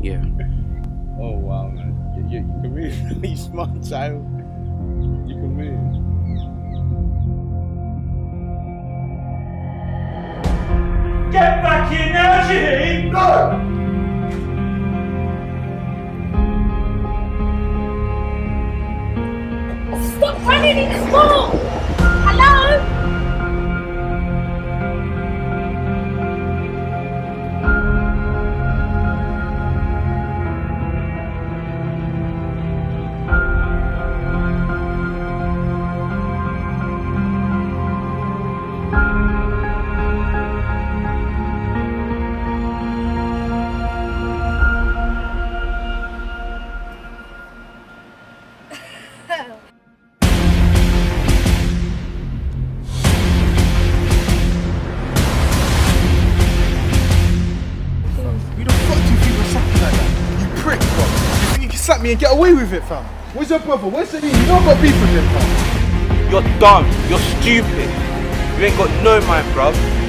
Yeah. Oh wow, man. You can move. You smart child. You can move. Get back here now, Shaheen! No! Stop running in school! Hello? Who the fuck do you think you're something like that? You prick, bro. You think you can slap me and get away with it, fam? Where's your brother? Where's the You don't got beef with him, fam. You're dumb. You're stupid. You ain't got no mind, bruv.